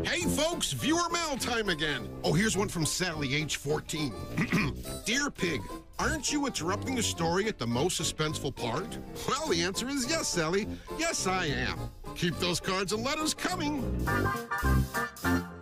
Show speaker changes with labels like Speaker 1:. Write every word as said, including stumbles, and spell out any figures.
Speaker 1: Hey, folks, viewer mail time again. Oh, here's one from Sally, age fourteen. Dear Pig, aren't you interrupting the story at the most suspenseful part? Well, the answer is yes, Sally. Yes, I am. Keep those cards and letters coming.